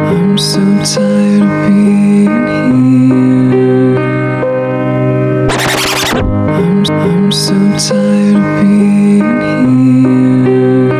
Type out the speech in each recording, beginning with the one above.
I'm so tired of being here. I'm so tired of being here.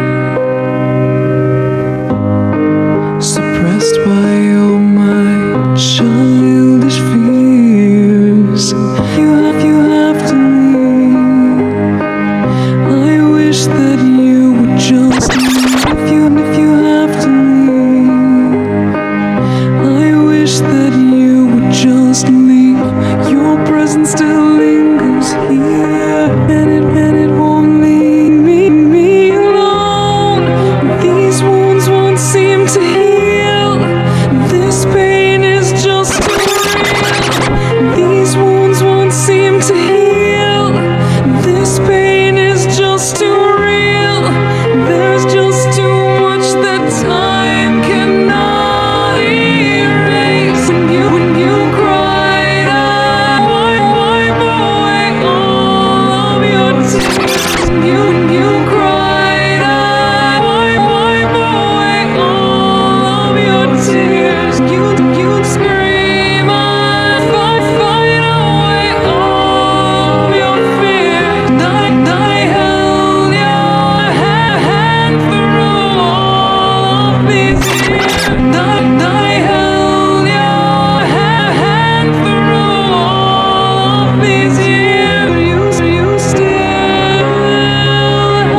Suppressed by all my childish fears. You have to leave. I wish that you would just leave. If you have to leave, I wish that you would just leave. Your presence still lingers here, and it won't leave me alone. These wounds won't seem to heal. This pain is just too real. These wounds won't seem to heal. This pain is just too real. There's just too much that time cannot erase. When you cried, I wipe away all of your tears. When you cried, I wipe away all of your tears. You'd scream, I'd fight away all of your fears. I held your hand through all of these years. I held your hand through all of these years. You still have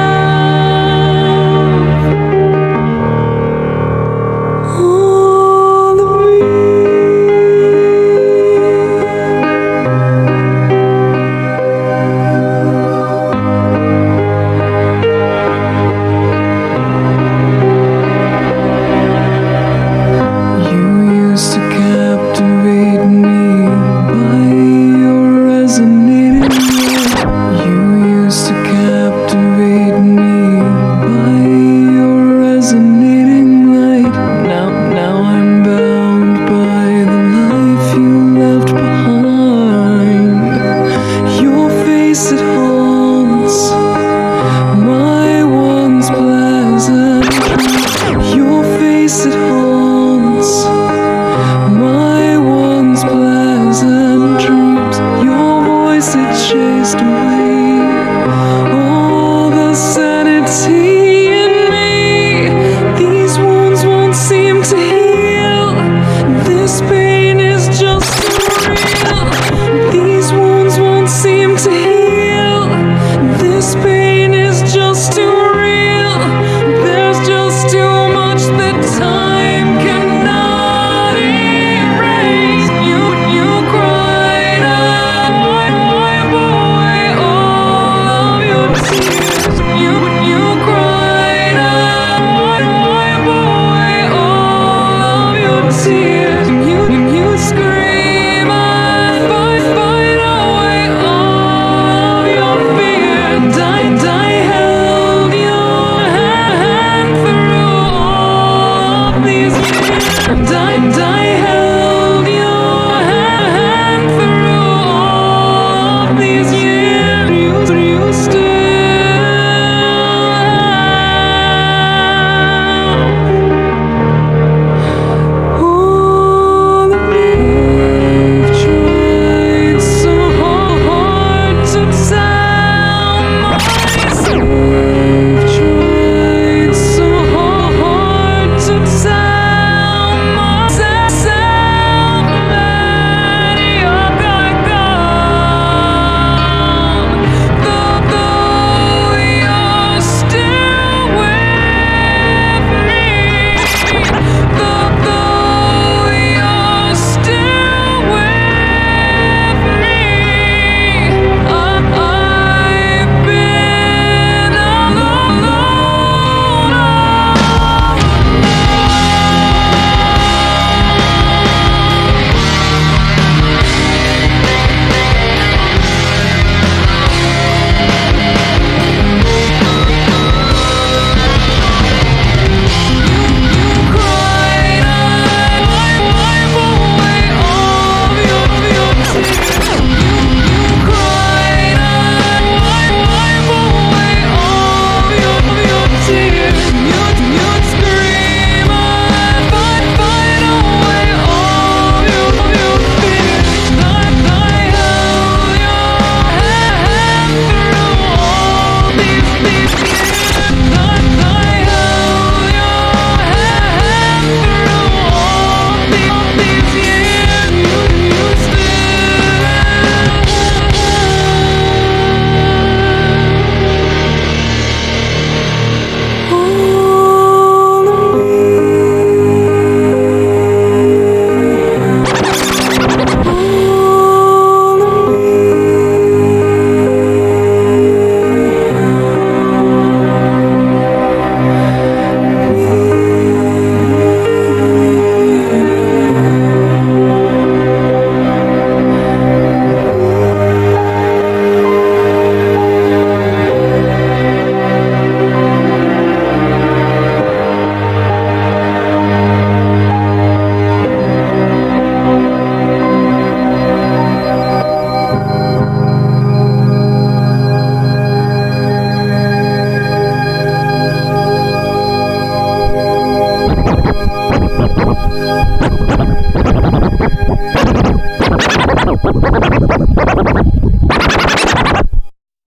all of me. You used to captivate me by your resonating light. You used to captivate me by your resonating light. Now I'm bound by the life you left behind. Your face it haunts my once pleasant. Your face it haunts my once pleasant dreams. Your voice it chased away all the sanity in me. These wounds won't seem to heal. This pain is just too real. These wounds won't seem to heal. This pain is just too real. There's just too much that time cannot erase. You cried, I wipe away all of your tears. You cried, I wipe away all of your tears. You scream, I fight away all of your fears.